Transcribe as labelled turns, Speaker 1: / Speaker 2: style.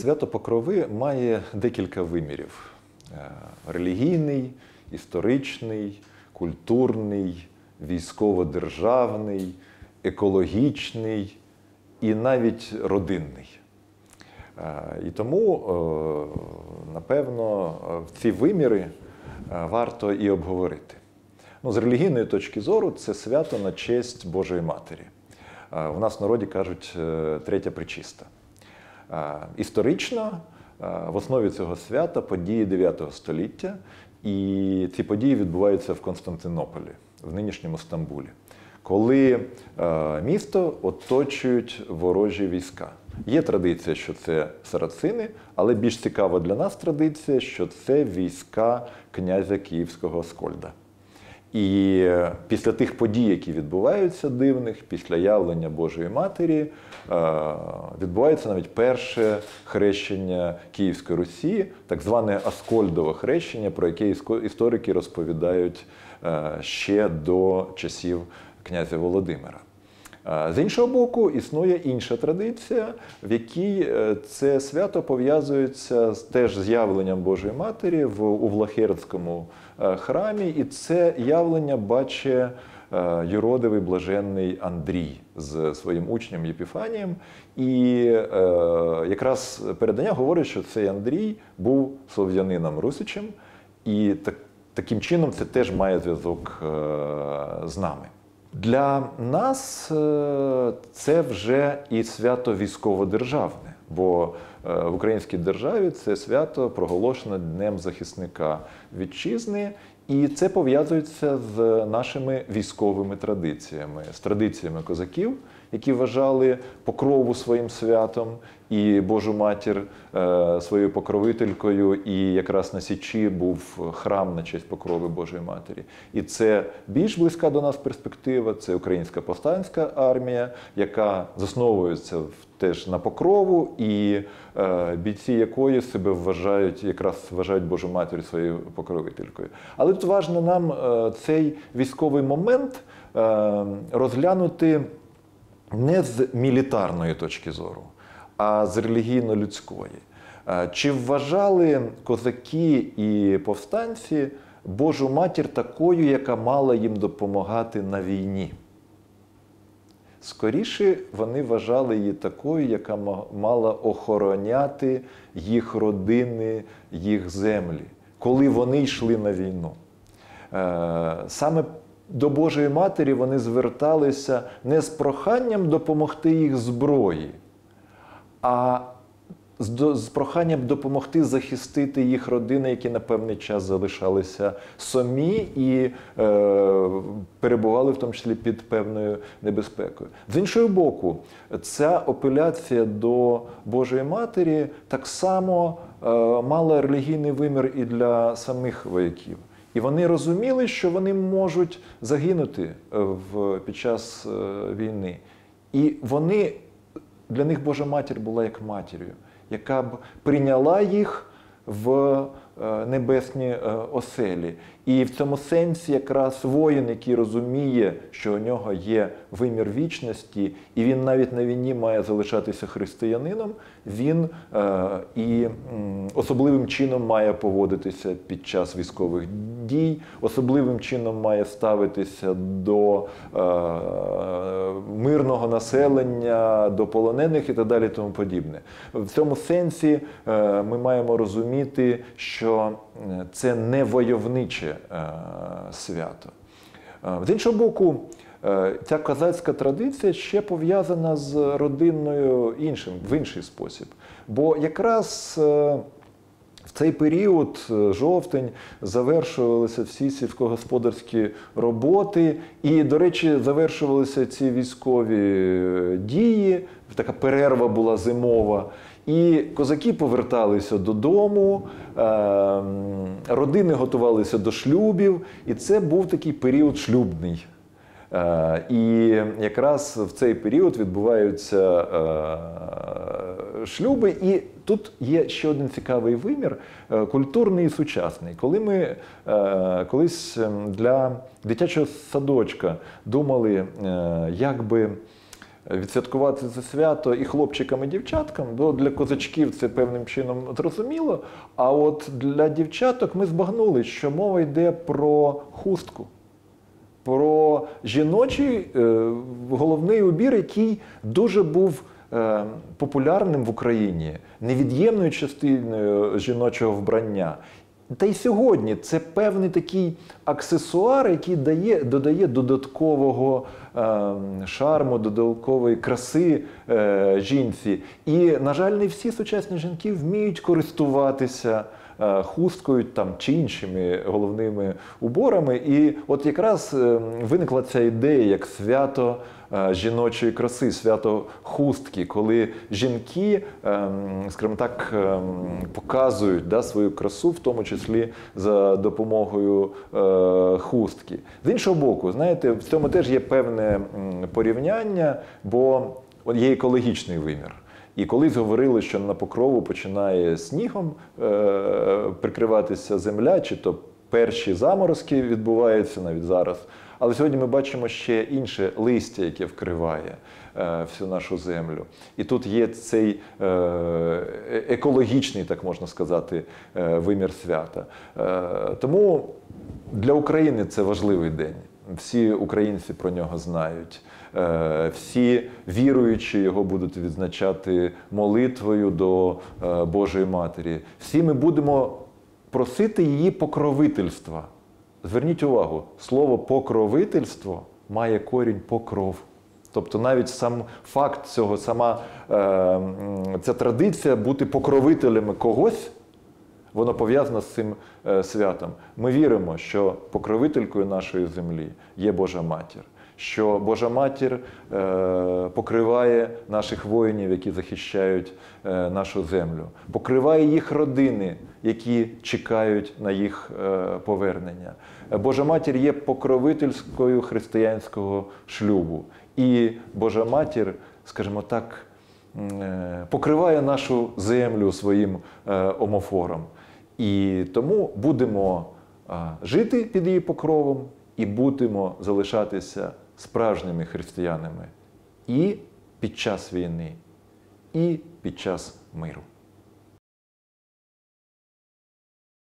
Speaker 1: Свято Покрови має декілька вимірів: релігійний, історичний, культурний, військово-державний, екологічний і навіть родинний. І тому, напевно, ці виміри варто і обговорити. З релігійної точки зору це свято на честь Божої Матері. У нас в народі кажуть «Третя Пречиста». Історично в основі цього свята події 9 століття, і ці події відбуваються в Константинополі, в нинішньому Стамбулі, коли місто оточують ворожі війська. Є традиція, що це сарацини, але більш цікава для нас традиція, що це війська князя Київського Аскольда. І після тих подій, які відбуваються дивних, після явлення Божої Матері, відбувається навіть перше хрещення Київської Русі, так зване Аскольдове хрещення, про яке історики розповідають ще до часів князя Володимира. З іншого боку, існує інша традиція, в якій це свято пов'язується теж з явленням Божої Матері у Влахердському храмі, і це явлення бачить юродивий блаженний Андрій з своїм учнем Єпіфанієм. І якраз передання говорить, що цей Андрій був слов'янином русичем, і таким чином це теж має зв'язок з нами. Для нас це вже і свято військово-державне, бо в українській державі це свято проголошено Днем захисника вітчизни, і це пов'язується з нашими військовими традиціями, з традиціями козаків, які вважали Покрову своїм святом і Божу Матір своєю покровителькою, і якраз на Січі був храм на честь Покрови Божої Матері. І це більш близька до нас перспектива, це Українська повстанська армія, яка засновується теж на Покрову, і бійці якої себе вважають Божу Матір своєю покровителькою. Але тут важливо нам цей військовий момент розглянути не з мілітарної точки зору, а з релігійно-людської. Чи вважали козаки і повстанці Божу Матір такою, яка мала їм допомагати на війні? Скоріше, вони вважали її такою, яка мала охороняти їх родини, їх землі, коли вони йшли на війну. Саме до Божої Матері вони зверталися не з проханням допомогти їх зброї, а з проханням допомогти захистити їх родини, які на певний час залишалися самі і перебували в тому числі під певною небезпекою. З іншого боку, ця апеляція до Божої Матері так само мала релігійний вимір і для самих вояків. І вони розуміли, що вони можуть загинути під час війни. І для них Божа Матір була як матір'ю, яка б прийняла їх в небесні оселі. І в цьому сенсі якраз воїн, який розуміє, що у нього є вимір вічності, і він навіть на війні має залишатися християнином, він і особливим чином має поводитися під час військових дій, особливим чином має ставитися до мирного населення, до полонених і так далі, тому подібне. В цьому сенсі ми маємо розуміти, що це не войовниче свято. З іншого боку, ця козацька традиція ще пов'язана з родиною в інший спосіб. Бо якраз в цей період, жовтень, завершувалися всі сільськогосподарські роботи. І, до речі, завершувалися ці військові дії, така перерва була зимова. І козаки поверталися додому, родини готувалися до шлюбів, і це був такий період шлюбний. І якраз в цей період відбуваються шлюби. І тут є ще один цікавий вимір – культурний і сучасний. Коли ми колись для дитячого садочка думали, як би відсвяткувати це свято і хлопчикам, і дівчаткам, бо для козачків це певним чином зрозуміло, а от для дівчаток ми збагнули, що мова йде про хустку, про жіночий головний убір, який дуже був популярним в Україні, невід'ємною частиною жіночого вбрання. Та й сьогодні це певний такий аксесуар, який додає додаткового шарму, додаткової краси жінці. І, на жаль, не всі сучасні жінки вміють користуватися хусткою там, чи іншими головними уборами. І от якраз виникла ця ідея як свято жіночої краси, свято хустки, коли жінки, скажімо так, показують свою красу, в тому числі за допомогою хустки. З іншого боку, знаєте, в цьому теж є певне порівняння, бо є екологічний вимір. І колись говорили, що на Покрову починає снігом прикриватися земля, чи то перші заморозки відбуваються навіть зараз. Але сьогодні ми бачимо ще інше листя, яке вкриває всю нашу землю. І тут є цей екологічний, так можна сказати, вимір свята. Тому для України це важливий день. Всі українці про нього знають. Всі віруючі його будуть відзначати молитвою до Божої Матері. Всі ми будемо просити її покровительства. Зверніть увагу, слово «покровительство» має корінь «покров». Тобто навіть сам факт цього, сама ця традиція бути покровителями когось, воно пов'язано з цим святом. Ми віримо, що покровителькою нашої землі є Божа Матір, що Божа Матір покриває наших воїнів, які захищають нашу землю, покриває їх родини, які чекають на їх повернення. Божа Матір є покровительською християнського шлюбу. І Божа Матір, скажімо так, покриває нашу землю своїм омофором. І тому будемо жити під її покровом і будемо залишатися справжніми християнами і під час війни, і під час миру.